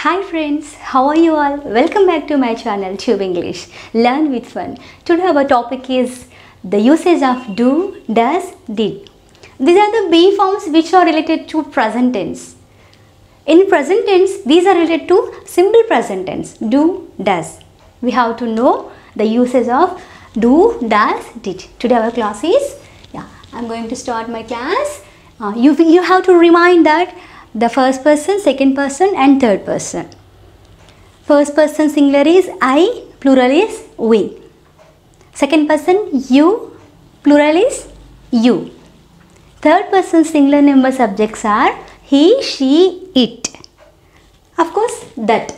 Hi friends, how are you all? Welcome back to my channel Tube English. Learn with fun. Today our topic is the usage of do, does, did. These are the be forms which are related to present tense. In present tense, these are related to simple present tense. Do, does. We have to know the usage of do, does, did. Today our class is, I'm going to start my class. You have to remind that the first person, second person and third person. First person singular is I, plural is we. Second person you, plural is you. Third person singular number subjects are he, she, it. Of course that.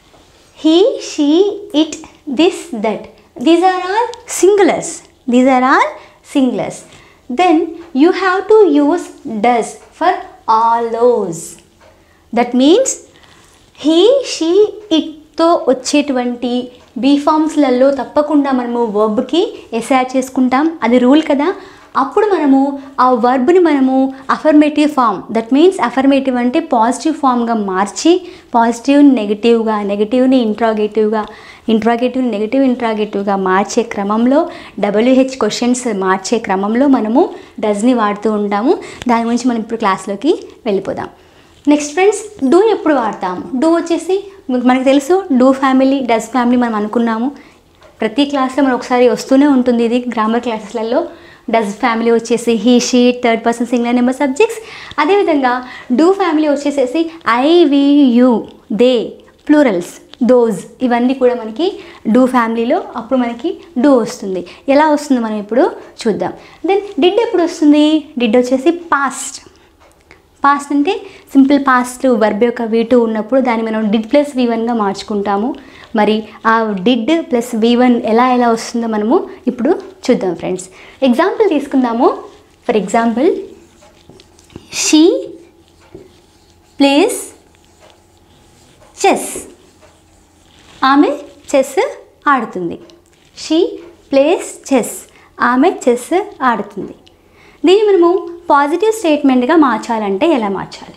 He, she, it, this, that. These are all singulars. These are all singulars. Then you have to use does for all those. That means he, she, it తో వచ్చేటువంటి be ఫామ్స్లలో తప్పకుండా మనము వర్బ్కి S add చేసుకుంటాం. అది rule కదా. అప్పుడు మనము ఆ వర్బ్ని మనము affirmative form, that means affirmative అంటే పాజిటివ్ ఫామ్గా మార్చి పాజిటివ్ని నెగిటివ్గా, నెగిటివ్ని ఇంట్రాగేటివ్గా, ఇంట్రాగేటివ్ని నెగిటివ్ ఇంట్రాగేటివ్గా మార్చే క్రమంలో WH క్వశ్చన్స్ మార్చే క్రమంలో మనము డస్ని వాడుతూ ఉంటాము. దాని గురించి మనం ఇప్పుడు క్లాస్లోకి వెళ్ళిపోదాం. నెక్స్ట్ ఫ్రెండ్స్, డూ ఎప్పుడు వాడతాము? డూ వచ్చేసి మనకు తెలుసు, డూ ఫ్యామిలీ, డస్ ఫ్యామిలీ మనం అనుకున్నాము. ప్రతి క్లాస్లో మనం ఒకసారి వస్తూనే ఉంటుంది ఇది గ్రామర్ క్లాసెస్లలో. డస్ ఫ్యామిలీ వచ్చేసి he, she, third person singular number subjects. అదేవిధంగా డూ ఫ్యామిలీ వచ్చేసేసి I, we, you, they, plurals, those, ఇవన్నీ కూడా మనకి డూ ఫ్యామిలీలో అప్పుడు మనకి డూ వస్తుంది. ఎలా వస్తుంది మనం ఇప్పుడు చూద్దాం. దెన్ డిడ్ ఎప్పుడు వస్తుంది? డిడ్ వచ్చేసి పాస్ట్. పాస్ట్ అంటే సింపుల్ పాస్ట్ వర్బ్ యొక్క V2 ఉన్నప్పుడు దాన్ని మనం డిడ్ ప్లస్ V1గా మార్చుకుంటాము. మరి ఆ డిడ్ ప్లస్ V1 ఎలా వస్తుందో మనము ఇప్పుడు చూద్దాం ఫ్రెండ్స్. ఎగ్జాంపుల్ తీసుకుందాము. For example, she plays chess. ఆమె చెస్ ఆడుతుంది. She plays chess. ఆమె చెస్ ఆడుతుంది. దీన్ని మనము పాజిటివ్ స్టేట్మెంట్గా మార్చాలంటే ఎలా మార్చాలి?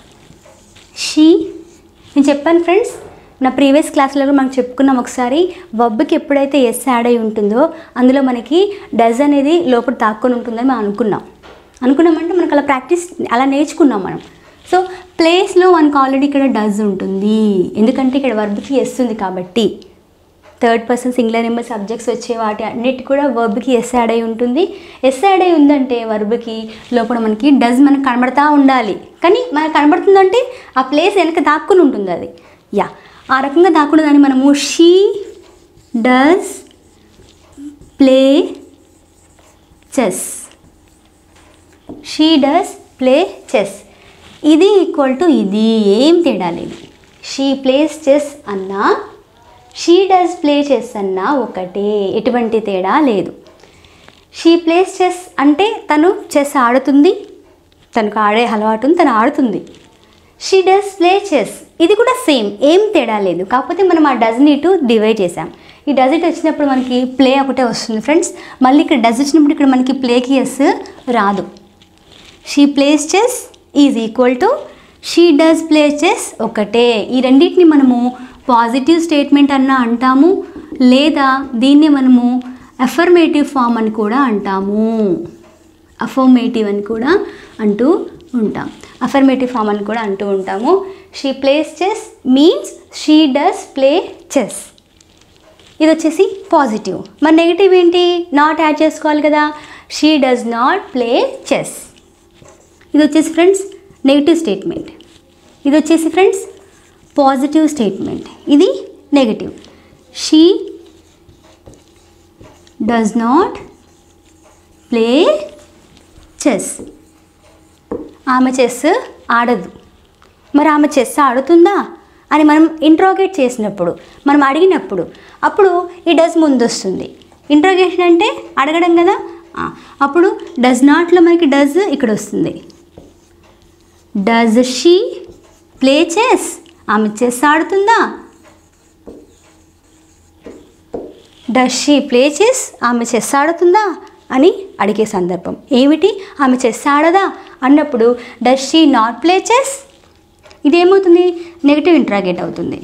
షీ, నేను చెప్పాను ఫ్రెండ్స్, నా ప్రీవియస్ క్లాస్లో కూడా మనం చెప్పుకున్నాం ఒకసారి. వర్బ్కి ఎప్పుడైతే ఎస్ యాడ్ అయి ఉంటుందో అందులో మనకి డస్ అనేది లోపల తాక్కొని ఉంటుందని మనం అనుకున్నామంటే మనకు అలా ప్రాక్టీస్ అలా నేర్చుకున్నాం మనం. సో ప్లేస్లో మనకు ఆల్రెడీ ఇక్కడ డస్ ఉంటుంది, ఎందుకంటే ఇక్కడ వర్బ్కి ఎస్ ఉంది కాబట్టి. Third person singular number subjects వచ్చే వాటి అన్నిటి కూడా వర్బ్కి ఎస్ యాడ్ అయి ఉంటుంది. ఎస్ యాడ్ అయి ఉందంటే వర్బ్కి లోపల మనకి డస్ మనకు కనబడతా ఉండాలి. కానీ మనకు కనబడుతుందంటే ఆ ప్లేస్ వెనక దాక్కుని ఉంటుంది అది. ఆ రకంగా దాక్కున్న దాన్ని మనము she does play chess. She does play chess. ఇది ఈక్వల్ టు ఇది, ఏం తేడా లేదు. షీ ప్లేస్ చెస్ అన్నా షీ డస్ ప్లే చెస్ అన్నా ఒకటే, ఎటువంటి తేడా లేదు. షీ ప్లేస్ చెస్ అంటే తను చెస్ ఆడుతుంది, తనకు ఆడే అలవాటు ఉంది, తను ఆడుతుంది. షీ డస్ ప్లే చెస్, ఇది కూడా సేమ్, ఏం తేడా లేదు. కాకపోతే మనం ఆ డస్ని ఇటు డివైడ్ చేసాం. ఈ డస్ ఇటు వచ్చినప్పుడు మనకి ప్లే ఒకటే వస్తుంది ఫ్రెండ్స్. మళ్ళీ ఇక్కడ డస్ వచ్చినప్పుడు ఇక్కడ మనకి ప్లేకి ఎస్ రాదు. She plays chess is equal to she does play chess ఒకటే. ఈ రెండింటిని మనము పాజిటివ్ స్టేట్మెంట్ అన్నా అంటాము, లేదా దీన్ని మనము అఫర్మేటివ్ ఫామ్ అని కూడా అంటాము. అఫర్మేటివ్ అని కూడా అంటూ ఉంటాం. అఫర్మేటివ్ ఫామ్ అని కూడా అంటూ ఉంటాము. She plays chess means she does play chess. ఇది వచ్చేసి పాజిటివ్. మరి నెగిటివ్ ఏంటి? నాట్ యాడ్ చేసుకోవాలి కదా. She does not play chess. ఇది వచ్చేసి ఫ్రెండ్స్ నెగిటివ్ స్టేట్మెంట్. ఇది వచ్చేసి ఫ్రెండ్స్ పాజిటివ్ స్టేట్మెంట్. ఇది negative. She does not play chess. ఆమె చెస్ ఆడదు. మరి ఆమె చెస్ ఆడుతుందా అని మనం ఇంట్రోగేట్ చేసినప్పుడు, మనం అడిగినప్పుడు అప్పుడు ఈ డస్ ముందు వస్తుంది. ఇంట్రోగేషన్ అంటే అడగడం కదా. అప్పుడు డస్ నాట్లో మనకి డస్ ఇక్కడ వస్తుంది. Does she play chess? ఆమె చెస్ ఆడుతుందా? Does she play chess? ఆమె చెస్ ఆడుతుందా అని అడిగే సందర్భం. ఏమిటి? ఆమె చెస్ ఆడదా అన్నప్పుడు does she not play chess? ఇదేమవుతుంది? నెగటివ్ ఇంట్రాగేట్ అవుతుంది.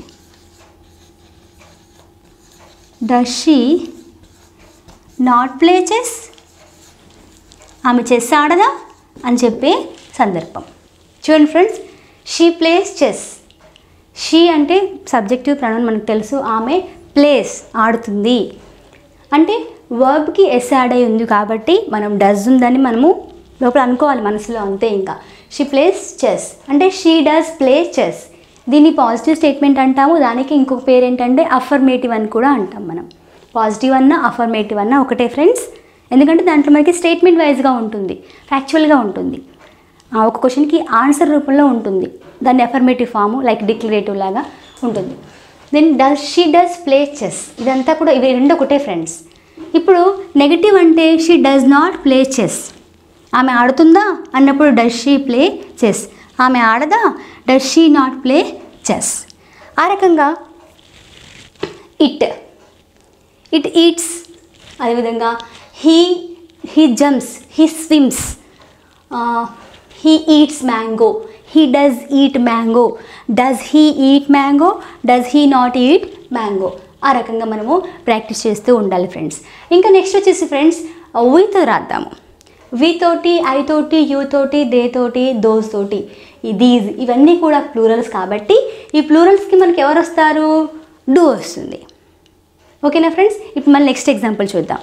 Does she not play chess? ఆమె చెస్ ఆడదా అని చెప్పే సందర్భం. చూడండి friends, she plays chess. She అంటే సబ్జెక్టివ్ ప్రొనౌన్ మనకు తెలుసు. ఆమె ప్లేస్ ఆడుతుంది అంటే వర్బ్కి ఎస్ యాడ్ అయి ఉంది కాబట్టి మనం డస్ ఉందని మనము లోపల అనుకోవాలి మనసులో, అంతే. ఇంకా షీ ప్లేస్ చెస్ అంటే షీ డస్ ప్లే చెస్. దీన్ని పాజిటివ్ స్టేట్మెంట్ అంటాము. దానికి ఇంకొక పేరు ఏంటంటే అఫర్మేటివ్ అని కూడా అంటాం మనం. పాజిటివ్ అన్న అఫర్మేటివ్ అన్న ఒకటే ఫ్రెండ్స్, ఎందుకంటే దాంట్లో మనకి స్టేట్మెంట్ వైజ్గా ఉంటుంది, ఫ్యాక్చువల్గా ఉంటుంది. ఒక క్వశ్చన్కి ఆన్సర్ రూపంలో ఉంటుంది. దాన్ని అఫర్మేటివ్ ఫాము లైక్ డిక్లరేటివ్ లాగా ఉంటుంది. Then does she does play chess, ఇదంతా కూడా ఇవి రెండు ఒకటే ఫ్రెండ్స్. ఇప్పుడు నెగటివ్ అంటే she does not play chess. ఆమె ఆడుతుందా అన్నప్పుడు డస్ షీ ప్లే చెస్. ఆమె ఆడదా does she not play chess. ఆ రకంగా ఇట్ ఈట్స్, అదేవిధంగా he jumps, he swims, he eats mango, he does eat mango, does he eat mango, does he not eat mango. ఆ రకంగా మనము practice చేస్తూ ఉండాలి ఫ్రెండ్స్. ఇంకా నెక్స్ట్ వచ్చేసి ఫ్రెండ్స్ వీతో రాద్దాము. వి తోటి, ఐ తోటి, యూ తోటి, దే తోటి, దోస్ తోటి, దీస్ ఇవన్నీ కూడా ప్లూరల్స్ కాబట్టి ఈ ప్లూరల్స్కి మనకి ఎవరు వస్తారు? డూ వస్తుంది. ఓకేనా ఫ్రెండ్స్? ఇప్పుడు మనం నెక్స్ట్ ఎగ్జాంపుల్ చూద్దాం.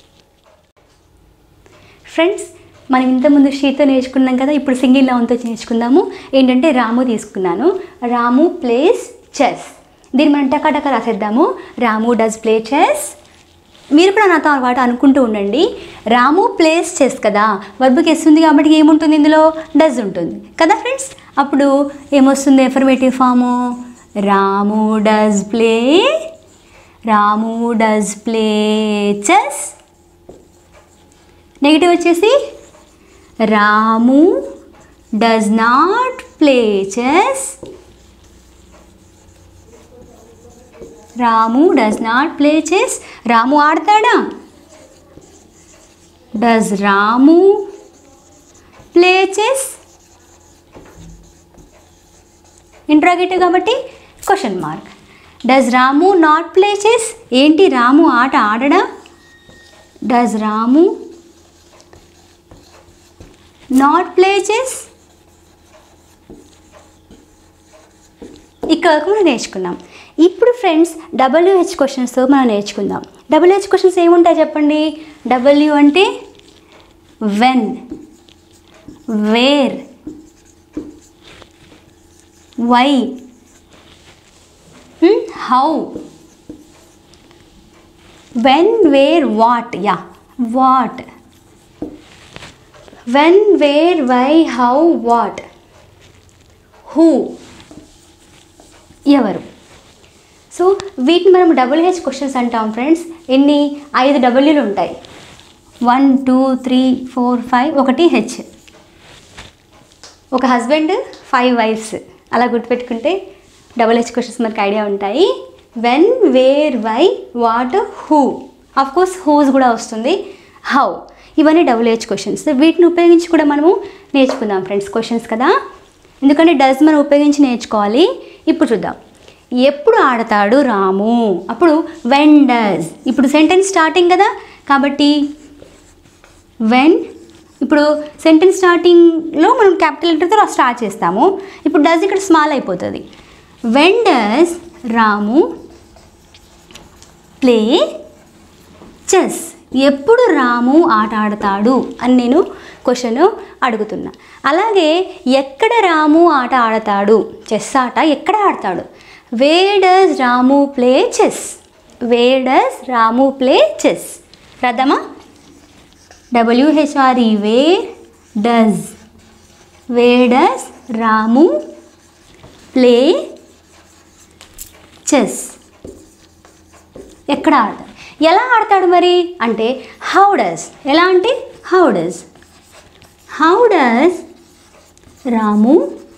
ఫ్రెండ్స్ మనం ఇంతకుముందు షీతో నేర్చుకున్నాం కదా, ఇప్పుడు సింగిల్ నౌన్తో నేర్చుకుందాము. ఏంటంటే రాము తీసుకున్నాను. Ramu plays chess. దీన్ని మనం టకాటక రాసేద్దాము. Ramu does play chess. మీరు కూడా నాతో వాటి అనుకుంటూ ఉండండి. రాము ప్లేస్ చెస్ కదా, వర్బ్కి ఎస్ ఉంది కాబట్టి ఏముంటుంది ఇందులో? డస్ ఉంటుంది కదా ఫ్రెండ్స్. అప్పుడు ఏమొస్తుంది? Affirmative form. Ramu does play chess. Negative వచ్చేసి Ramu does not play chess. Ramu does not play chess. Ramu ఆడతాడా? Does Ramu play chess? Interrogative కాబట్టి question mark. Does Ramu not play chess? ఏంటి రాము ఆట ఆడడా? Does Ramu not play chess? ఇక్కడ మనం నేర్చుకున్నాం. ఇప్పుడు ఫ్రెండ్స్ WH క్వశ్చన్స్తో మనం నేర్చుకుందాం. WH క్వశ్చన్స్ ఏముంటాయి చెప్పండి? W అంటే when, where, why, how. When, where, what. Yeah, what. When, where, why, how, what. Who, ఎవరు. సో వీటిని మనం WH క్వశ్చన్స్ అంటాం ఫ్రెండ్స్. ఎన్ని? 5 Wలు ఉంటాయి. 1 2 3 4 5, ఒకటి హెచ్. ఒక హస్బెండ్ 5 వైఫ్స్ అలా గుర్తుపెట్టుకుంటే WH క్వశ్చన్స్ మనకు ఐడియా ఉంటాయి. When, where, why, what, who. Of course whose కూడా వస్తుంది. హౌ. ఇవన్నీ WH క్వశ్చన్స్. వీటిని ఉపయోగించి కూడా మనము నేర్చుకుందాం ఫ్రెండ్స్ క్వశ్చన్స్ కదా, ఎందుకంటే డస్ మనం ఉపయోగించి నేర్చుకోవాలి. ఇప్పుడు చూద్దాం. ఎప్పుడు ఆడతాడు రాము? అప్పుడు వెన్ డస్. ఇప్పుడు సెంటెన్స్ స్టార్టింగ్ కదా కాబట్టి వెన్. ఇప్పుడు సెంటెన్స్ స్టార్టింగ్లో మనం క్యాపిటల్ లెటర్తో స్టార్ట్ చేస్తాము. ఇప్పుడు డస్ ఇక్కడ స్మాల్ అయిపోతుంది. When does Ramu play chess? ఎప్పుడు రాము ఆట ఆడతాడు అని నేను క్వశ్చన్ అడుగుతున్నా. అలాగే ఎక్కడ రాము ఆట ఆడతాడు? చెస్ ఆట ఎక్కడ ఆడతాడు? Where does Ramu play chess? Where does Ramu play chess? రాద్దామా? WHRE, where does. Where does Ramu play chess? ఎక్కడ ఆడతాడు? ఎలా ఆడతాడు మరి అంటే హౌ డస్. ఎలా అంటే how does. How does Ramu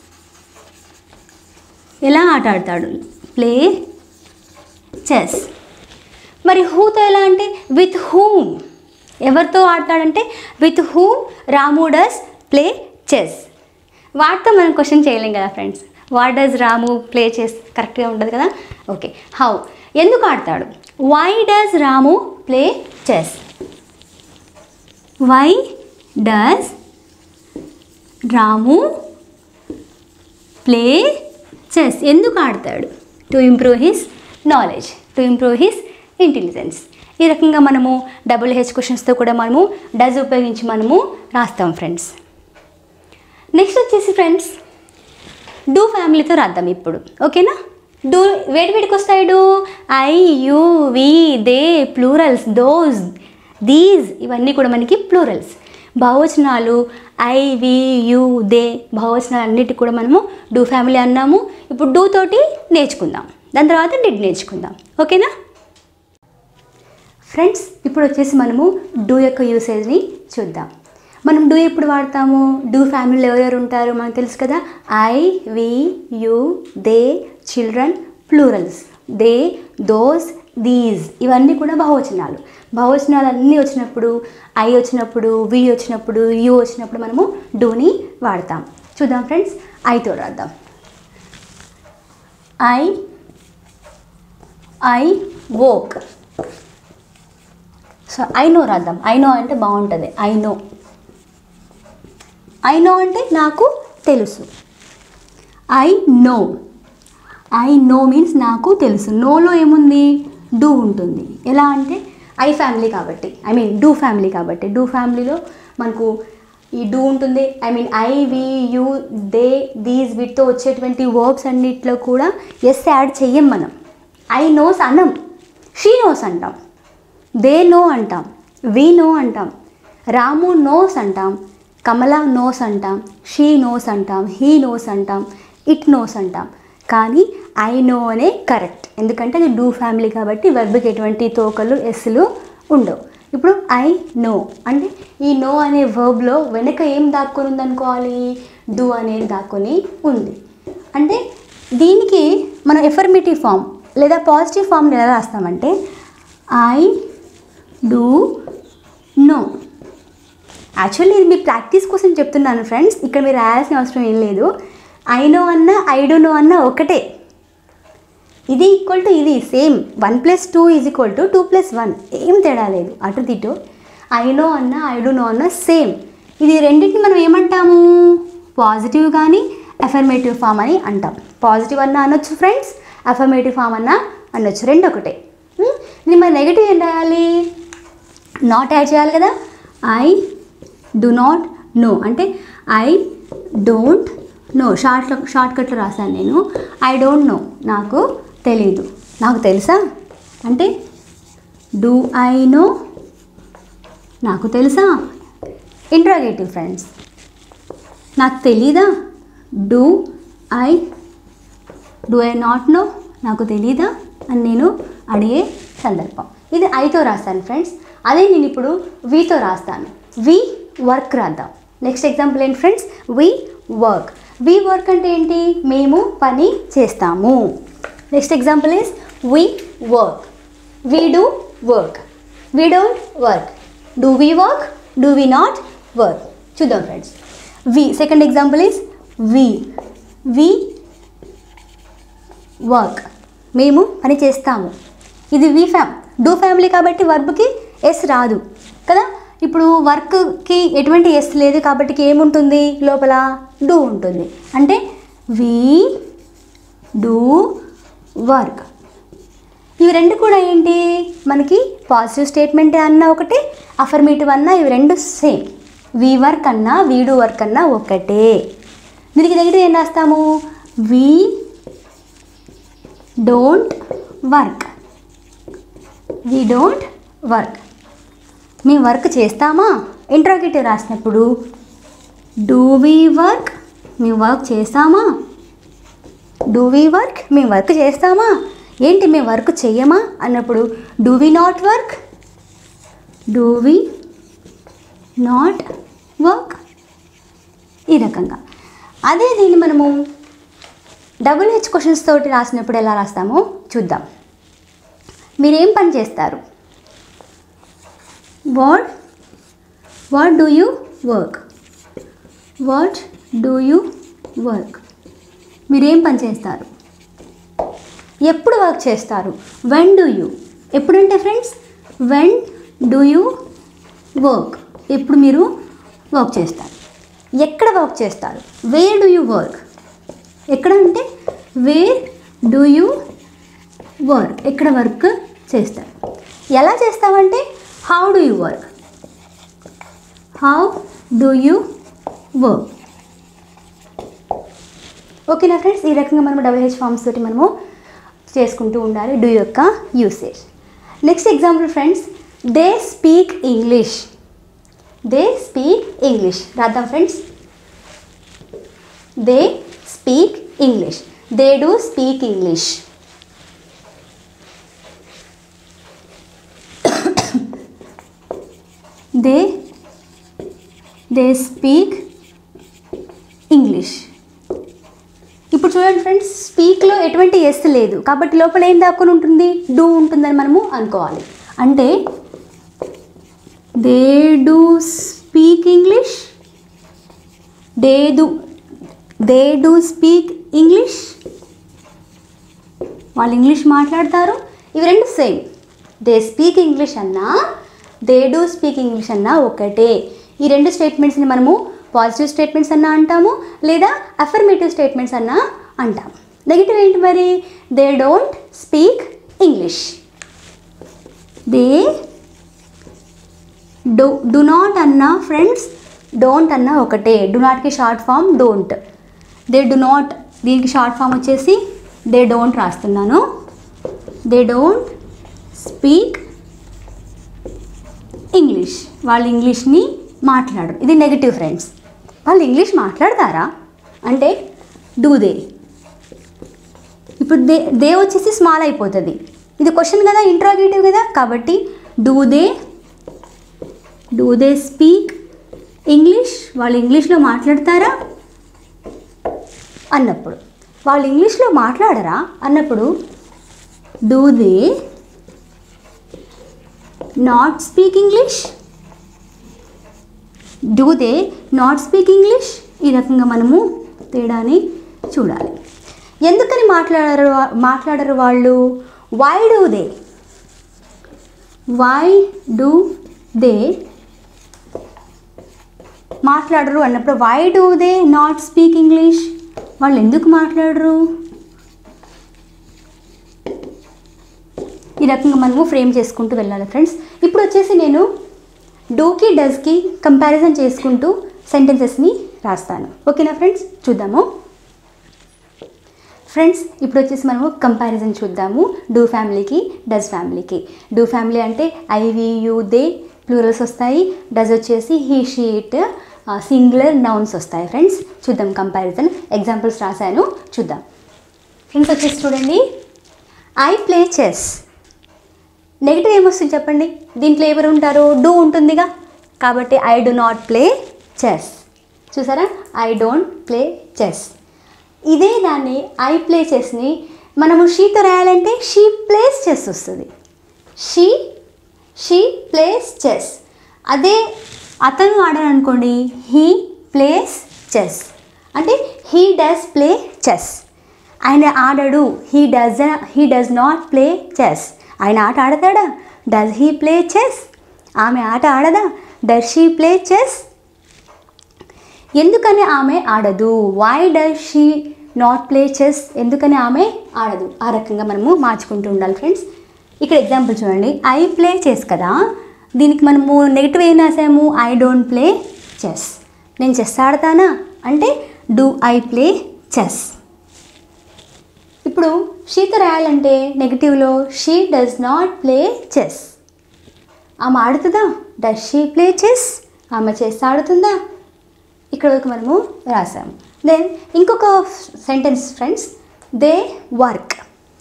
ఎలా ఆట ఆడతాడు? Play chess. మరి హూతో ఎలా అంటే విత్ హూమ్. ఎవరితో ఆడతాడంటే with whom Ramu does play chess. వాటితో మనం క్వశ్చన్ చేయలేం కదా friends. What does Ramu play కరెక్ట్గా ఉంటుంది కదా. ఓకే, హౌ ఎందుకు ఆడతాడు. Why does Ramu play chess. Why does Ramu play chess. ఎందుకు ఆడతాడు. To improve his knowledge, to improve his intelligence. ఈ రకంగా మనము డబుల్ హెచ్ క్వశ్చన్స్తో కూడా మనము డస్ ఉపయోగించి మనము రాస్తాం ఫ్రెండ్స్. నెక్స్ట్ వచ్చేసి ఫ్రెండ్స్ డూ ఫ్యామిలీతో రాద్దాం ఇప్పుడు. ఓకేనా. డూ వేటికి వస్తాయి. Do I you we they plurals, those these ఇవన్నీ కూడా మనకి ప్లూరల్స్. బహువచనాలు ఐ వి యూ దే బహువచనాలు అన్నిటికి కూడా మనము డూ ఫ్యామిలీ అన్నాము. ఇప్పుడు డూ తోటి నేర్చుకుందాం, దాని తర్వాత డిడ్ నేర్చుకుందాం. ఓకేనా ఫ్రెండ్స్. ఇప్పుడు వచ్చేసి మనము డూ యొక్క యూసేజ్ని చూద్దాం. మనం డూ ఎప్పుడు వాడతాము. డూ ఫ్యామిలీలో ఎవరెవరు ఉంటారు మనకు తెలుసు కదా. I we you they children plurals, they those these ఇవన్నీ కూడా బహువచనాలు. బహువచనాలు అన్నీ వచ్చినప్పుడు ఐ వచ్చినప్పుడు వి వచ్చినప్పుడు యూ వచ్చినప్పుడు మనము డూని వాడతాం. చూద్దాం ఫ్రెండ్స్. ఐతో రాద్దాం. I woke. So I know రాద్దాం. ఐ నో అంటే బాగుంటుంది. ఐ నో అంటే నాకు తెలుసు. ఐ నో మీన్స్ నాకు తెలుసు. నోలో ఏముంది. డూ ఉంటుంది. ఎలా అంటే ఐ ఫ్యామిలీ కాబట్టి, ఐ మీన్ డూ ఫ్యామిలీ కాబట్టి, డూ ఫ్యామిలీలో మనకు ఈ డూ ఉంటుంది. I mean I we you they these వీటితో వచ్చేటువంటి వర్బ్స్ అన్నిట్లో కూడా ఎస్ యాడ్ చెయ్యం మనం. ఐ నోస్ అనం, షీ నోస్ అంటాం, దే నో అంటాం, వి నో అంటాం, రాము నోస్ అంటాం, కమల నోస్ అంటాం, షీ నోస్ అంటాం, హీ నోస్ అంటాం, ఇట్ నోస్ అంటాం. కానీ ఐ నో అనే కరెక్ట్, ఎందుకంటే అది డూ ఫ్యామిలీ కాబట్టి వర్బ్కి ఎటువంటి తోకలు ఎస్లు ఉండవు. ఇప్పుడు ఐ నో అంటే ఈ నో అనే వర్బ్లో వెనక ఏం దాక్కొని ఉందనుకోవాలి. డూ అనేది దాక్కొని ఉంది. అంటే దీనికి మనం ఎఫర్మేటివ్ ఫామ్ లేదా పాజిటివ్ ఫామ్ని ఎలా రాస్తామంటే ఐ డూ నో. యాక్చువల్లీ ఇది మీ ప్రాక్టీస్ కోసం చెప్తున్నాను ఫ్రెండ్స్. ఇక్కడ మీరు రాయాల్సిన అవసరం ఏం లేదు. ఐ నో అన్న ఐ డూ నో అన్న ఒకటే. ఇది ఈక్వల్ టు ఇది సేమ్. 1+2 = 2+1. ఏం తేడా లేదు అటు తిటు. ఐ నో అన్న ఐ డూ నో అన్న సేమ్. ఇది రెండింటిని మనం ఏమంటాము. పాజిటివ్ కానీ అఫర్మేటివ్ ఫామ్ అని అంటాం. పాజిటివ్ అన్న అనొచ్చు ఫ్రెండ్స్, అఫర్మేటివ్ ఫామ్ అన్న అనొచ్చు, రెండు ఒకటే. ఇది మరి నెగిటివ్ ఏం రాయాలి. నాట్ యాడ్ చేయాలి కదా. ఐ డు నాట్ నో అంటే ఐ డోంట్ నో. షార్ట్కట్లో రాశాను నేను. ఐ డోంట్ నో నాకు తెలీదు. నాకు తెలుసా అంటే డూ ఐ నో నాకు తెలుసా. Interrogative friends. నాకు తెలీదా. డూ ఐ నాట్ నో నాకు తెలీదా అని నేను అడిగే సందర్భం. ఇది ఐతో రాస్తాను ఫ్రెండ్స్. అదే నేను ఇప్పుడు వీతో రాస్తాను. వి వర్క్ రాద్దాం. నెక్స్ట్ ఎగ్జాంపుల్ ఏంటి friends. We work. We work అంటే ఏంటి. మేము పని చేస్తాము. Next example is we work. We do work. We don't work. Do we work. Do we not work. చూద్దాం friends. We second example is we work. మేము పని చేస్తాము. ఇది వి డూ ఫ్యామిలీ కాబట్టి వర్బ్కి ఎస్ రాదు కదా. ఇప్పుడు వర్క్కి ఎటువంటి ఎస్ లేదు కాబట్టి ఏముంటుంది లోపల. డూ ఉంటుంది. అంటే వి డూ వర్క్. ఇవి రెండు కూడా ఏంటి మనకి పాజిటివ్ స్టేట్మెంటే అన్నా ఒకటే, అఫర్మేటివ్ అన్నా ఇవి రెండు సేమ్. వి వర్క్ అన్నా వీ డూ వర్క్ అన్నా ఒకటే. దీనికి నెగిటివ్ ఏం రాస్తాము. We don't work. We don't work. మేము వర్క్ చేస్తామా. ఇంట్రాగేటివ్ రాసినప్పుడు డూ వీ వర్క్. మేము వర్క్ చేస్తామా. Do we work. మేము వర్క్ చేస్తామా. ఏంటి మేము వర్క్ చెయ్యమా అన్నప్పుడు do we not work. Do we not work. ఈ రకంగా. అదే దీన్ని మనము డబుల్ హెచ్ క్వశ్చన్స్ తోటి రాసినప్పుడు ఎలా రాస్తామో చూద్దాం. మీరేం పని చేస్తారు. What do you work? What do you work? మీరేం పని చేస్తారు, ఎప్పుడు వర్క్ చేస్తారు. వెన్ డూ యూ, ఎప్పుడంటే friends when do you work, ఎప్పుడు మీరు వర్క్ చేస్తారు. ఎక్కడ వర్క్ చేస్తారు, వేర్ డూ యూ వర్క్, ఎక్కడ అంటే వేర్ డూ యూ వర్క్, ఎక్కడ వర్క్ చేస్తారు. ఎలా చేస్తామంటే how do you work, how do you work. ఓకేనా ఫ్రెండ్స్, ఈ రకంగా మనం WH ఫార్మ్స్ తోటి మనము చేసుకుంటూ ఉండాలి డూ యొక్క usage. Next example friends, they speak English. They speak English రాద్దాం friends. They speak English, they do speak English. They speak English. ఇప్పుడు చూడండి ఫ్రెండ్స్, స్పీక్లో ఎటువంటి ఎస్ లేదు కాబట్టి లోపల ఏం దాక్కుని ఉంటుంది, డూ ఉంటుందని మనము అనుకోవాలి. అంటే they do speak English, they do speak English, వాళ్ళు ఇంగ్లీష్ మాట్లాడతారు. ఇవి రెండు సేమ్. దే స్పీక్ ఇంగ్లీష్ అన్నా దే డూ స్పీక్ ఇంగ్లీష్ అన్నా ఒకటే. ఈ రెండు స్టేట్మెంట్స్ని మనము పాజిటివ్ స్టేట్మెంట్స్ అన్నా అంటాము, లేదా అఫర్మేటివ్ స్టేట్మెంట్స్ అన్నా అంటాము. నెగిటివ్ ఏంటి మరి, they don't speak English. They do not అన్నా ఫ్రెండ్స్, డోంట్ అన్నా ఒకటే. డు నాట్కి short form don't. They do not, దీనికి షార్ట్ ఫామ్ వచ్చేసి దే డోంట్ రాస్తున్నాను. దే డోంట్ స్పీక్ ఇంగ్లీష్, వాళ్ళు ఇంగ్లీష్ని మాట్లాడరు. ఇది నెగిటివ్ ఫ్రెండ్స్. వాళ్ళు ఇంగ్లీష్ మాట్లాడతారా అంటే డూ దే. ఇప్పుడు దే వచ్చేసి స్మాల్ అయిపోతుంది, ఇది క్వశ్చన్ కదా, ఇంట్రాగేటివ్ కదా, కాబట్టి డూ దే స్పీక్ ఇంగ్లీష్, వాళ్ళు ఇంగ్లీష్లో మాట్లాడతారా అన్నప్పుడు, వాళ్ళు ఇంగ్లీష్లో మాట్లాడరా అన్నప్పుడు do they not speak English, do they not speak English. ఈ రకంగా మనము తేడాని చూడాలి. ఎందుకని మాట్లాడరు వాళ్ళు, వై డూ దే మాట్లాడరు అన్నప్పుడు why do they not speak English, వాళ్ళు ఎందుకు మాట్లాడరు. ఈ రకంగా మనము ఫ్రేమ్ చేసుకుంటూ వెళ్ళాలి ఫ్రెండ్స్. ఇప్పుడు వచ్చేసి నేను డూకి డస్కి కంపారిజన్ చేసుకుంటూ సెంటెన్సెస్ని రాస్తాను. ఓకేనా ఫ్రెండ్స్, చూద్దాము ఫ్రెండ్స్. ఇప్పుడు వచ్చేసి మనము కంపారిజన్ చూద్దాము డూ ఫ్యామిలీకి డస్ ఫ్యామిలీకి. డూ ఫ్యామిలీ అంటే I we you they plurals వస్తాయి, డస్ వచ్చేసి he she it singular nouns వస్తాయి. ఫ్రెండ్స్ చూద్దాం కంపారిజన్. ఎగ్జాంపుల్స్ రాశాను చూద్దాం ఫ్రెండ్స్. వచ్చేసి చూడండి, ఐ ప్లే చెస్. నెగిటివ్ ఏమొస్తుంది చెప్పండి, దీంట్లో ఎవరు ఉంటారు, డూ ఉంటుందిగా, కాబట్టి I do not play chess. చూసారా, ఐ డోంట్ ప్లే చెస్. ఇదే దాన్ని ఐ ప్లే చెస్ని మనము షీతో రాయాలంటే షీ ప్లేస్ చెస్ వస్తుంది. She plays chess. అదే అతను ఆడారు అనుకోండి, హీ ప్లేస్ చెస్. అంటే హీ డస్ ప్లే చెస్, ఆయన ఆడడు. He does not play chess. ఆయన ఆట ఆడతాడా, డస్ హీ ప్లే చెస్. ఆమె ఆట ఆడదా, డస్ షీ ప్లే చెస్. ఎందుకని ఆమె ఆడదు, why does she not play chess, ఎందుకని ఆమె ఆడదు. ఆ రకంగా మనము మార్చుకుంటూ ఉండాలి ఫ్రెండ్స్. ఇక్కడ ఎగ్జాంపుల్ చూడండి, ఐ ప్లే చెస్ కదా, దీనికి మనము నెగిటివ్ ఏం రాసాము, ఐ డోంట్ ప్లే చెస్. నేను చెస్ ఆడతానా అంటే డూ ఐ ప్లే చెస్. ఇప్పుడు షీతో రాయాలంటే నెగిటివ్లో she does not play chess. ఆమె ఆడుతుందా, డస్ షీ ప్లే చెస్, ఆమె చెస్ ఆడుతుందా. ఇక్కడ వరకు మనము రాసాము. దెన్ ఇంకొక సెంటెన్స్ ఫ్రెండ్స్, దే వర్క్.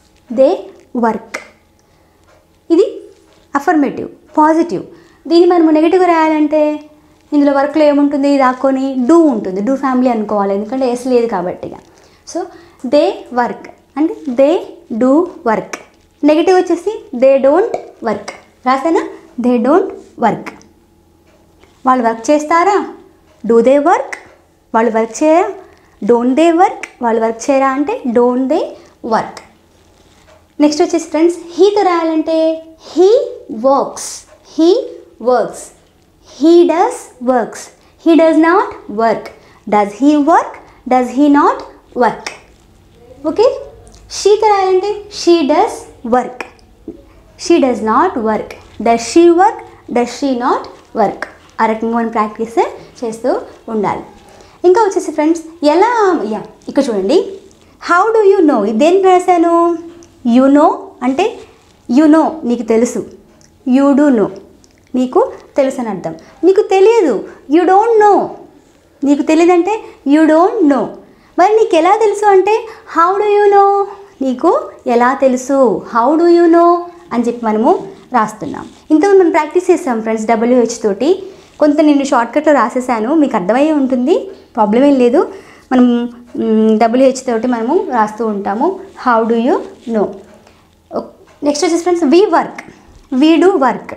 ఇది అఫర్మేటివ్ పాజిటివ్. దీన్ని మనము నెగిటివ్ రాయాలంటే ఇందులో వర్క్లో ఏముంటుంది, దాక్కొని డూ ఉంటుంది. డూ ఫ్యామిలీ అనుకోవాలి, ఎందుకంటే ఎస్ లేదు కాబట్టి. సో దే వర్క్ అంటే దే డూ వర్క్. నెగిటివ్ వచ్చేసి దే డోంట్ వర్క్. రాసానా, దే డోంట్ వర్క్. వాళ్ళు వర్క్ చేస్తారా, డూ దే వర్క్. వాళ్ళు వర్క్ చేయరా, డోంట్ దే వర్క్, వాళ్ళు వర్క్ చేయరా అంటే డోంట్ దే వర్క్. నెక్స్ట్ వచ్చేసి ఫ్రెండ్స్ హీతో రాయాలంటే he works, he works. He does works, he does not work. Does he work, does he not work. Okay. షీతో రాయాలంటే she does work, she does not work. Does she work, does she not work. ఆ రకంగా మనం practice చేస్తూ ఉండాలి. ఇంకా వచ్చేసి friends ఎలా, ఇక్కడ చూడండి, హౌ డూ యూ నో, దేనికి రాశాను? యు నో అంటే యు నో నీకు తెలుసు, యూ డూ నో నీకు తెలుసు అని అర్థం. నీకు తెలియదు యూ డోంట్ నో, నీకు తెలియదంటే యూ డోంట్ నో. మరి నీకు ఎలా తెలుసు అంటే హౌ డూ యూ నో, నీకు ఎలా తెలుసు, హౌ డూ యూ నో అని చెప్పి మనము రాస్తున్నాం. ఇంతకుముందు మనం ప్రాక్టీస్ చేస్తాం ఫ్రెండ్స్ WH తోటి. కొంత నేను షార్ట్కట్లో రాసేసాను, మీకు అర్థమయ్యే ఉంటుంది, ప్రాబ్లం ఏం లేదు. మనం WH తోటి మనము రాస్తూ ఉంటాము how do you know. Next వచ్చేసి friends we work, we do work.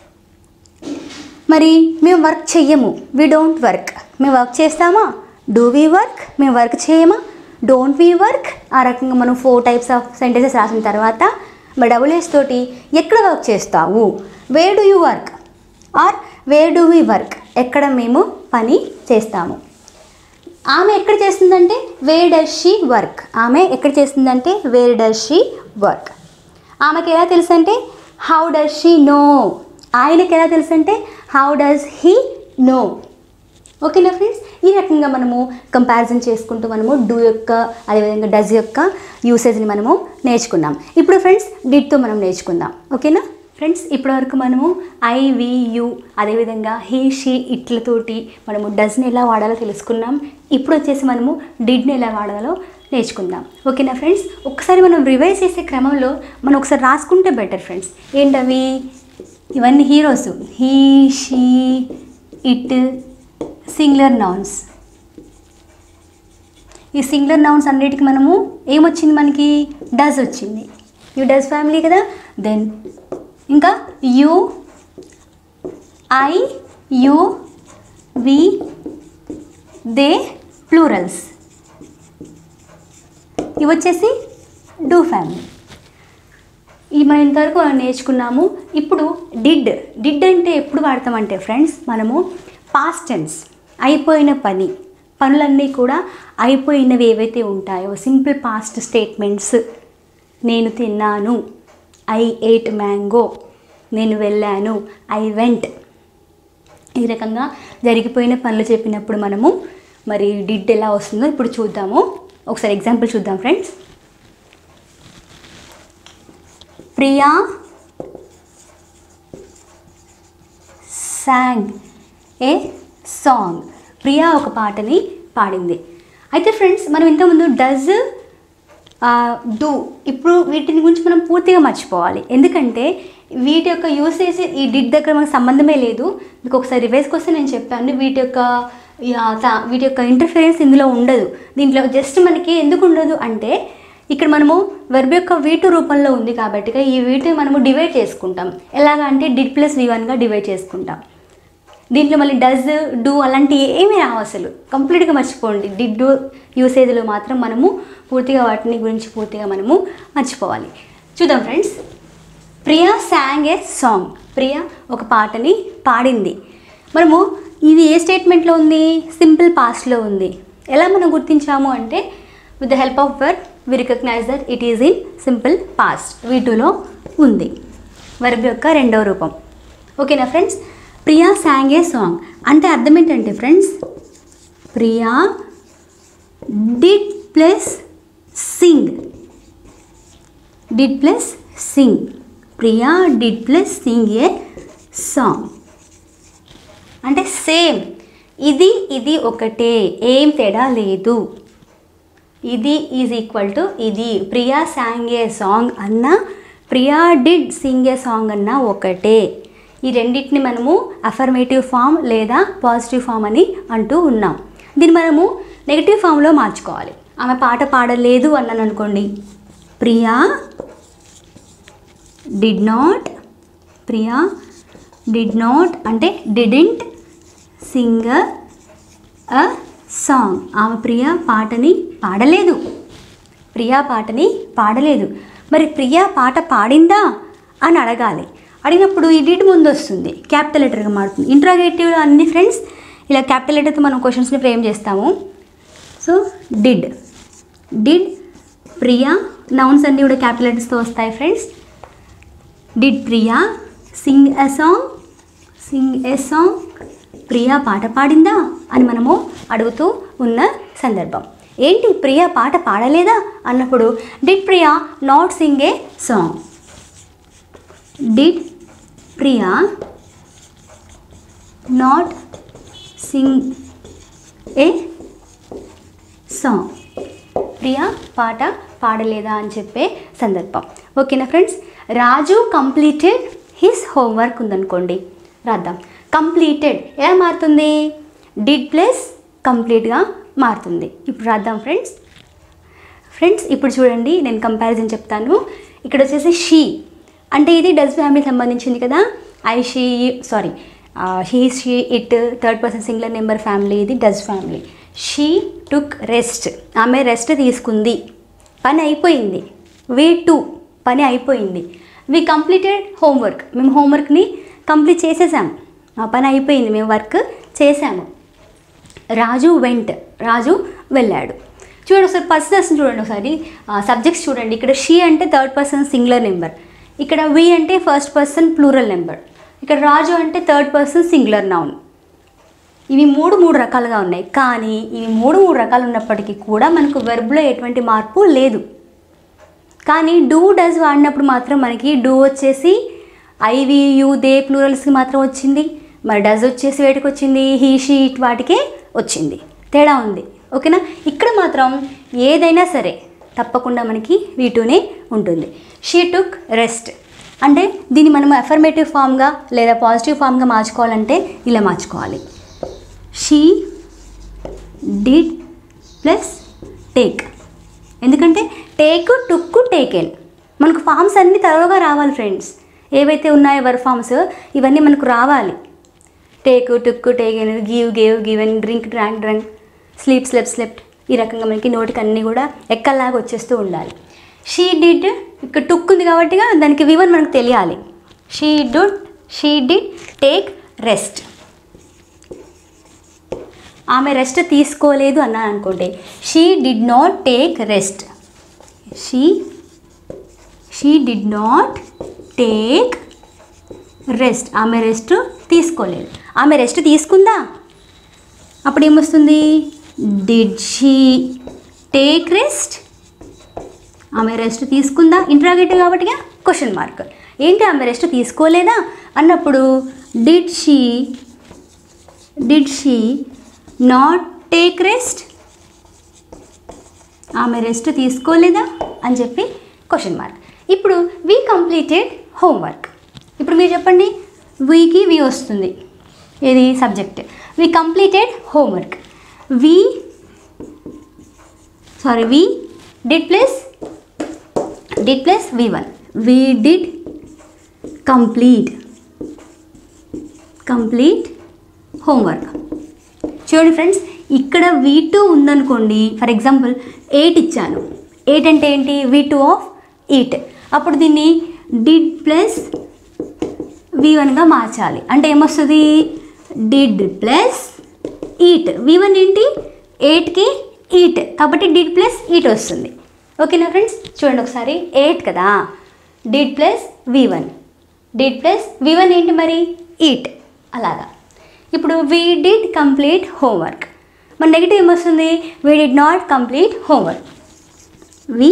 మరి మేము వర్క్ చెయ్యము, వీ డోంట్ వర్క్. మేము వర్క్ చేస్తామా? Do we work. మేము వర్క్ చేయమా? Don't we work. ఆ రకంగా మనం 4 టైప్స్ ఆఫ్ సెంటెన్సెస్ రాసిన తర్వాత మరి WH తోటి ఎక్కడ వర్క్ చేస్తావు, where do you work or where do we work, ఎక్కడ మేము పని చేస్తాము. ఆమె ఎక్కడ చేస్తుందంటే వేర్ డస్ షీ వర్క్, ఆమె ఎక్కడ చేస్తుందంటే వేర్ డస్ షీ వర్క్. ఆమెకి ఎలా తెలుసు అంటే హౌ డస్ షీ నో, ఆయనకి ఎలా తెలుసు అంటే హౌ డస్ హీ నో. ఓకేనా ఫ్రెండ్స్, ఈ రకంగా మనము కంపారిజన్ చేసుకుంటూ మనము డూ యొక్క అదేవిధంగా డస్ యొక్క యూసేజ్ని మనము నేర్చుకున్నాం. ఇప్పుడు ఫ్రెండ్స్ డిడ్తో మనం నేర్చుకుందాం. ఓకేనా ఫ్రెండ్స్, ఇప్పటివరకు మనము ఐ వి యూ అదేవిధంగా హీ షీ ఇట్లతోటి మనము డస్ని ఎలా వాడాలో తెలుసుకున్నాం. ఇప్పుడు వచ్చేసి మనము డిడ్ని ఎలా వాడాలో నేర్చుకుందాం. ఓకేనా ఫ్రెండ్స్, ఒక్కసారి మనం రివైజ్ చేసే క్రమంలో మనం ఒకసారి రాసుకుంటే బెటర్ ఫ్రెండ్స్. ఏంటవి? ఇవన్నీ హీరోస్, he she it singular nouns. ఈ సింగులర్ నౌన్స్ అన్నిటికీ మనము ఏమొచ్చింది, మనకి డస్ వచ్చింది. యూ డస్ ఫ్యామిలీ కదా. దెన్ ఇంకా you, I, you, we, they plurals. ఇవి వచ్చేసి డూ ఫ్యామిలీ. ఈ మనం ఇంతవరకు మనం నేర్చుకున్నాము. ఇప్పుడు డిడ్, డిడ్ అంటే ఎప్పుడు వాడతామంటే ఫ్రెండ్స్ మనము పాస్ట్ టెన్స్, అయిపోయిన పనులన్నీ కూడా అయిపోయినవి ఏవైతే ఉంటాయో సింపుల్ పాస్ట్ స్టేట్మెంట్స్. నేను తిన్నాను, ఐ ఏట్ మ్యాంగో. నేను వెళ్ళాను, ఐ వెంట్. ఈ రకంగా జరిగిపోయిన పనులు చెప్పినప్పుడు మనము మరి డిడ్ ఎలా వస్తుందో ఇప్పుడు చూద్దాము. ఒకసారి ఎగ్జాంపుల్ చూద్దాం friends. Priya sang a song. Priya ఒక పాటని పాడింది. అయితే ఫ్రెండ్స్ మనం ఇంతకుముందు డస్, డూ, ఇప్పుడు వీటిని గురించి మనం పూర్తిగా మర్చిపోవాలి. ఎందుకంటే వీటి యొక్క యూసేజ్ ఈ డిడ్ దగ్గర మనకు సంబంధమే లేదు. మీకు ఒకసారి రివైజ్ కోసం నేను చెప్పాను, వీటి యొక్క ఇంటర్ఫిరెన్స్ ఇందులో ఉండదు. దీంట్లో జస్ట్ మనకి ఎందుకు ఉండదు అంటే ఇక్కడ మనము వెర్బ్ యొక్క V2 రూపంలో ఉంది కాబట్టి ఈ V2 మనము డివైడ్ చేసుకుంటాం. ఎలాగా అంటే డిడ్ ప్లస్ V1గా డివైడ్ చేసుకుంటాం. దీంట్లో మళ్ళీ డస్, డూ అలాంటివి ఏమీ రావు, అసలు కంప్లీట్గా మర్చిపోండి. డిడ్ యూసేజ్లో మాత్రం మనము పూర్తిగా వాటిని గురించి పూర్తిగా మనము మర్చిపోవాలి. చూద్దాం friends. Priya sang a song. Priya ఒక పాటని పాడింది. మనము ఇది ఏ స్టేట్మెంట్లో ఉంది? సింపుల్ పాస్ట్లో ఉంది. ఎలా మనం గుర్తించాము అంటే with the help of verb we recognize that it is in simple past. V2లో ఉంది వర్బ్ యొక్క రెండవ రూపం. ఓకేనా friends. Priya sang a song అంటే అర్థం ఏంటంటే friends, Priya did plus sing, did plus sing. Priya did plus sing a song అంటే సేమ్, ఇది ఒకటే, ఏం తేడా లేదు. ఇది ఈజ్ ఈక్వల్ టు ఇది. ప్రియా sang ఏ సాంగ్ అన్నా Priya did sing a song అన్నా ఒకటే. ఈ రెండింటిని మనము అఫర్మేటివ్ ఫామ్ లేదా పాజిటివ్ ఫామ్ అని అంటూ ఉన్నాం. దీన్ని మనము నెగిటివ్ ఫామ్లో మార్చుకోవాలి. ఆమె పాట పాడలేదు అన్నాను అనుకోండి, Priya did not, Priya did not అంటే డిడింట్ సింగ్ అ సాంగ్. ఆమె ప్రియా పాటని పాడలేదు. ప్రియా పాటని పాడలేదు. మరి ప్రియా పాట పాడిందా అని అడగాలి. అడిగినప్పుడు ఈ డిడ్ ముందు వస్తుంది, క్యాపిటల్ లెటర్గా మారుతుంది. ఇంట్రాగేటివ్లో అన్ని ఫ్రెండ్స్ ఇలా క్యాపిటల్ లెటర్తో మనం క్వశ్చన్స్ని ఫ్రేమ్ చేస్తాము. So did, did Priya, nouns అన్నీ కూడా క్యాపిటల్ లెటర్స్తో వస్తాయి friends. Did Priya sing a song, sing a song. Priya పాట పాడిందా అని మనము అడుగుతూ ఉన్న సందర్భం. ఏంటి ప్రియా పాట పాడలేదా అన్నప్పుడు did Priya not sing a song. Did Priya not sing a song. Priya పాట పాడలేదా అని చెప్పే సందర్భం. ఓకేనా friends. Raju completed his homework ఉందనుకోండి, రాద్దాం. కంప్లీటెడ్ ఎలా మారుతుంది? డిడ్ ప్లస్ కంప్లీట్గా మారుతుంది. ఇప్పుడు రాద్దాం ఫ్రెండ్స్. ఫ్రెండ్స్ ఇప్పుడు చూడండి, నేను కంపారిజన్ చెప్తాను. ఇక్కడ వచ్చేసి షీ అంటే ఇది డస్ ఫ్యామిలీకి సంబంధించింది కదా. I she sorry he she it third person singular number family, ఇది does family. She took rest, ఆమె రెస్ట్ తీసుకుంది, పని అయిపోయింది. వీ టు పని అయిపోయింది. వి కంప్లీటెడ్ హోంవర్క్, మేము హోంవర్క్ని కంప్లీట్ చేసేసాము, మా పని అయిపోయింది, మేము వర్క్ చేసాము. రాజు వెంట్, రాజు వెళ్ళాడు. చూడండి ఒకసారి పర్సన్స్ చూడండి, ఒకసారి సబ్జెక్ట్స్ చూడండి. ఇక్కడ షీ అంటే థర్డ్ పర్సన్ సింగులర్ నెంబర్, ఇక్కడ వి అంటే ఫస్ట్ పర్సన్ ప్లూరల్ నెంబర్, ఇక్కడ రాజు అంటే థర్డ్ పర్సన్ సింగులర్ నౌన్. ఇవి మూడు రకాలుగా ఉన్నాయి. కానీ ఇవి మూడు రకాలు ఉన్నప్పటికీ కూడా మనకు వెర్బ్లో ఎటువంటి మార్పు లేదు. కానీ డూ డస్ వాడినప్పుడు మాత్రం మనకి డూ వచ్చేసి ఐ వి యూ దే ప్లూరల్స్కి మాత్రం వచ్చింది. మరి డస్ వచ్చేసి వేటికి వచ్చింది? హీ షీ ఇట్ వాటికే వచ్చింది. తేడా ఉంది. ఓకేనా. ఇక్కడ మాత్రం ఏదైనా సరే తప్పకుండా మనకి వీటూనే ఉంటుంది. షీ టుక్ రెస్ట్ అంటే దీన్ని మనం అఫర్మేటివ్ ఫామ్గా లేదా పాజిటివ్ ఫామ్గా మార్చుకోవాలంటే ఇలా మార్చుకోవాలి. She did plus take. ఎందుకంటే టేక్, టుక్, టేకెన్ మనకు ఫామ్స్ అన్నీ త్వరగా రావాలి ఫ్రెండ్స్. ఏవైతే ఉన్నాయో వర్బ్ ఫామ్స్ ఇవన్నీ మనకు రావాలి. Take, took, taken, give, gave, given, drink, drank, drunk, sleep, slept, slept, ఈ రకంగా మనకి నోటికి అన్నీ కూడా ఎక్కల్లాగా వచ్చేస్తూ ఉండాలి. షీ డిడ్, ఇక్కడ టుక్ ఉంది కాబట్టి దానికి వివన్ మనకు తెలియాలి. She did take rest. ఆమె రెస్ట్ తీసుకోలేదు అన్నాను అనుకోండి, she did not take rest. She did not take rest. ఆమె రెస్ట్ తీసుకోలేదు. ఆమె రెస్ట్ తీసుకుందా? అప్పుడు ఏమొస్తుంది? Did she take rest. ఆమె రెస్ట్ తీసుకుందా? ఇంట్రాగేటివ్ కాబట్టి క్వశ్చన్ మార్క్. ఏంటి ఆమె రెస్ట్ తీసుకోలేదా అన్నప్పుడు did she not take rest. ఆమె రెస్ట్ తీసుకోలేదా అని చెప్పి క్వశ్చన్ మార్క్. ఇప్పుడు వీ కంప్లీటెడ్ హోంవర్క్. ఇప్పుడు మీరు చెప్పండి, వీకి వి వస్తుంది, ఇది subject. We completed homework. We did plus V1. We did complete homework. చూడండి ఫ్రెండ్స్, ఇక్కడ V2 ఉందనుకోండి. ఫర్ ఎగ్జాంపుల్ 8 ఇచ్చాను. 8 అంటే ఏంటి? V2 of 8. అప్పుడు దీన్ని డిడ్ ప్లస్ V1గా మార్చాలి. అంటే ఏమొస్తుంది? Did plus eat. V1 ఏంటి? 8కి ఈట్, కాబట్టి డిడ్ ప్లస్ ఈట్ వస్తుంది. ఓకేనా ఫ్రెండ్స్. చూడండి ఒకసారి, 8 కదా, did plus V1. Did plus V1 ఏంటి మరి? ఈట్. అలాగా. ఇప్పుడు వీ డిడ్ కంప్లీట్ హోంవర్క్. మన నెగిటివ్ ఏమొస్తుంది? We did not complete homework. We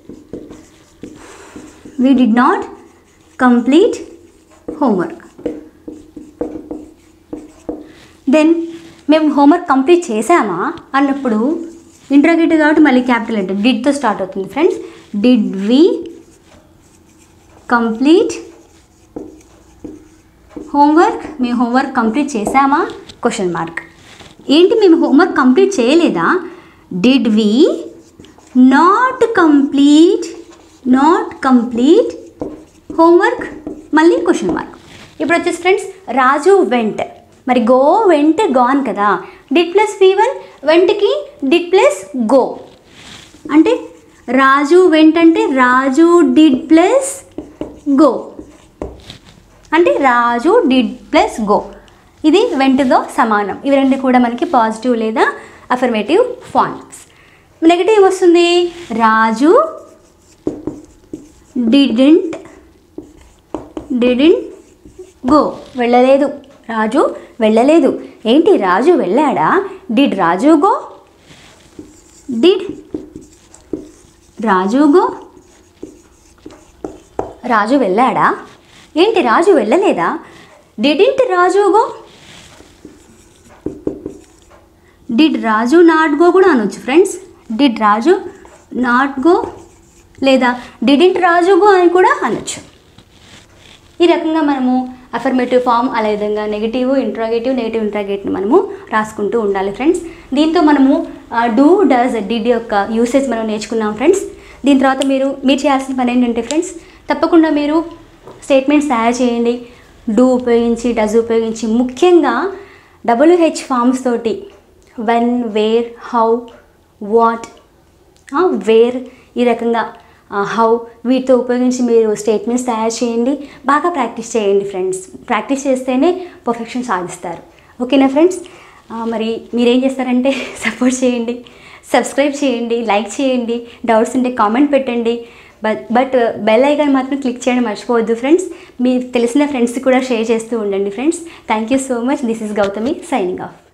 did not complete homework. Then మేము హోంవర్క్ కంప్లీట్ చేసామా అన్నప్పుడు ఇంట్రాగేటివ్ కాబట్టి మళ్ళీ క్యాపిటల్ లెటర్ డిడ్తో స్టార్ట్ అవుతుంది friends. Did we complete homework. మేము హోంవర్క్ కంప్లీట్ చేసామా? Question mark. ఏంటి మేము హోంవర్క్ కంప్లీట్ చేయలేదా? Did we not complete homework, మళ్ళీ క్వశ్చన్ మార్క్. ఇప్పుడు వచ్చేసి ఫ్రెండ్స్, రాజు వెంట్. మరి గో వెంట్ గాన్ కదా. డిడ్ ప్లస్ V1 వెంట్కి డిడ్ ప్లస్ గో అంటే రాజు వెంట్ అంటే రాజు డిడ్ ప్లస్ గో అంటే రాజు డిడ్ ప్లస్ గో. ఇది వెంట్తో సమానం. ఇవి రెండు కూడా మనకి పాజిటివ్ లేదా అఫర్మేటివ్ ఫార్మ్స్. నెగటివ్ వస్తుంది రాజు డిడెంట్ గో, వెళ్ళలేదు. రాజు వెళ్ళలేదు. ఏంటి రాజు వెళ్ళాడా? Did Raju go? Did Raju go? Raju వెళ్ళాడా? ఏంటి రాజు వెళ్ళలేదా? Didn't Raju go? Did Raju not go కూడా అనొచ్చు friends. Did Raju not go లేదా డిడింట్ రాజు గో అని కూడా అనొచ్చు. ఈ రకంగా మనము అఫర్మేటివ్ ఫామ్ అదేవిధంగా నెగిటివ్ ఇంట్రాగేటివ్ మనము రాసుకుంటూ ఉండాలి ఫ్రెండ్స్. దీంతో మనము డూ డస్ డిడ్ యొక్క యూసేజ్ మనం నేర్చుకున్నాం ఫ్రెండ్స్. దీని తర్వాత మీరు చేయాల్సిన పని ఏంటంటే ఫ్రెండ్స్, తప్పకుండా మీరు స్టేట్మెంట్స్ తయారు చేయండి. డూ ఉపయోగించి, డస్ ఉపయోగించి, ముఖ్యంగా WH ఫామ్స్ తోటి when, where, how, what, where, ఈ రకంగా హౌ, వీటితో ఉపయోగించి మీరు స్టేట్మెంట్స్ తయారు చేయండి. బాగా ప్రాక్టీస్ చేయండి ఫ్రెండ్స్. ప్రాక్టీస్ చేస్తేనే పర్ఫెక్షన్ సాధిస్తారు. ఓకేనా ఫ్రెండ్స్? మరి మీరేం చేస్తారంటే సపోర్ట్ చేయండి, సబ్స్క్రైబ్ చేయండి, లైక్ చేయండి, డౌట్స్ ఉంటే కామెంట్ పెట్టండి. బట్ బెల్ ఐకాన్ మాత్రం క్లిక్ చేయడం మర్చిపోవద్దు ఫ్రెండ్స్. మీకు తెలిసిన ఫ్రెండ్స్కి కూడా షేర్ చేస్తూ ఉండండి friends. Thank you so much. This is Gautami signing of.